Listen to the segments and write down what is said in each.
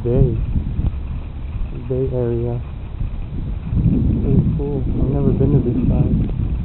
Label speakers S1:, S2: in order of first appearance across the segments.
S1: Bay. Bay area. Pretty cool. I've never been to this side.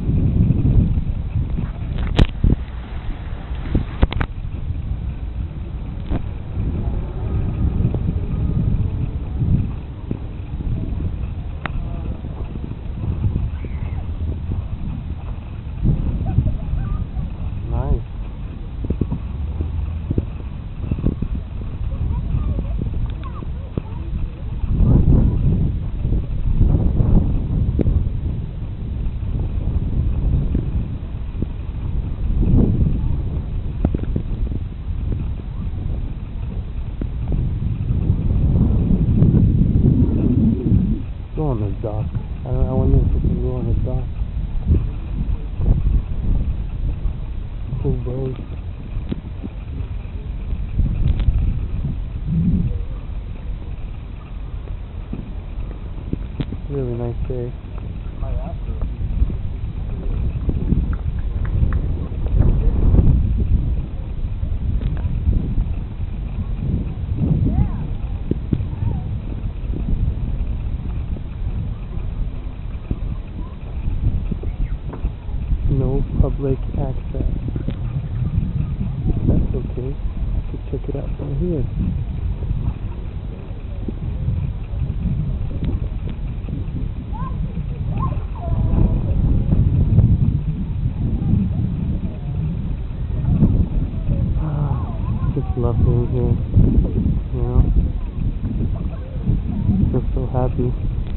S1: Go on the dock. I wonder if we can go on the dock. Cool boat. Really nice day. No public access. That's okay. I could check it out from here. Just love being here. You know? I feel so happy.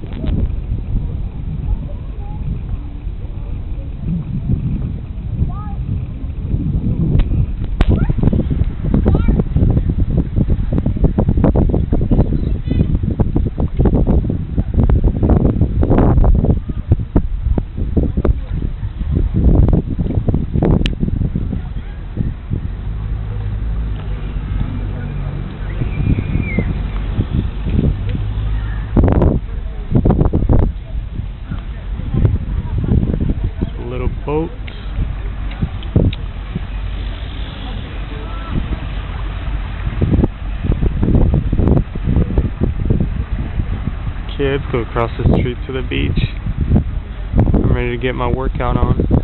S1: Boat. Kids go across the street to the beach. I'm ready to get my workout on.